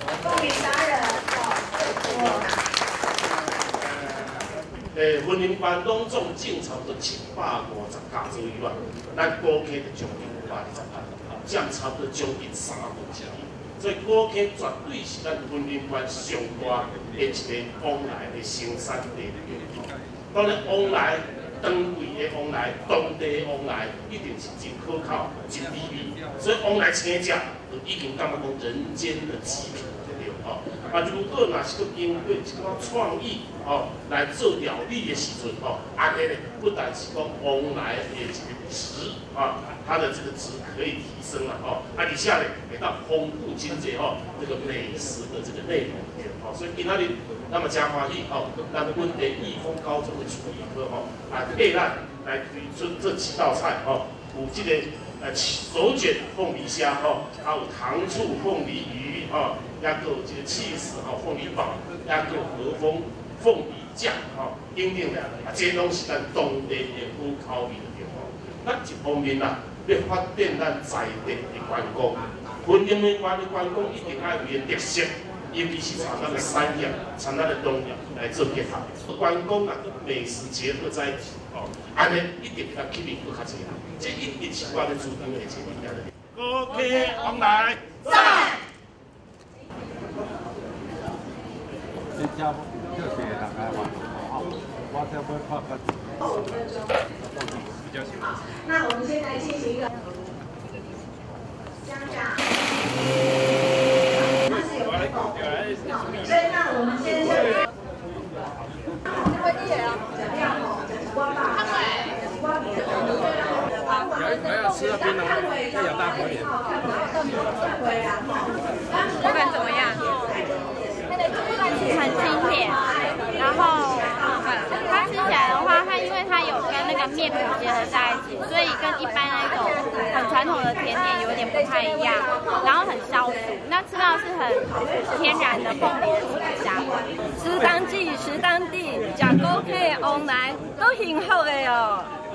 凤梨达人婚姻班拢总总差不多750家左右啊，咱高科就将近520家，占差不多将近3分之一。所以高科绝对是咱婚姻班上大的一个往来的生产地的地方。当然，往来当地的往来、当地的往来，一定是真可靠、真美味。所以往来请假，就已经感觉讲人间的极品。 哦，啊，如果若是个经过一个创意哦来做料理的时阵哦，安尼咧不但是讲往来的这个值啊，它的这个值可以提升了哦，啊，而且咧会当丰富经济哦这个美食的这个内容哦，所以今仔日那么加欢喜哦，咱本地益丰高中的厨艺科哦，啊，配咱来推出这几道菜哦，有这个手卷凤梨虾哦，还有糖醋凤梨鱼哦。 也个有这个cheese吼凤梨堡，也个有和风凤梨酱吼，等等咧，啊，这拢是咱当地的好口味的地方。咱一方面啦，要发展咱在地的观光，婚姻的观光一定要有特色，尤其是从咱的产业、从咱的农业来做结合。观光啊，跟美食结合在一起哦，安尼一定要吸引更较济人，这一定是我哋主张的前提条件。高科往来，赞。 谢谢大家玩，好，我这边看看。比较喜欢。 那我们现在进行一个家长，它是有开口的，所以那我们先就。怎样吼？我把我米还要吃槟榔，要咬大口一点。 口感怎么样？ 很清甜，然后它吃起来的话，它因为它有跟那个面皮结合在一起，所以跟一般那种很传统的甜点有点不太一样，然后很消暑。那吃到是很天然的凤梨的清香。 吃当季，食当地，食高科往来都很好的哦。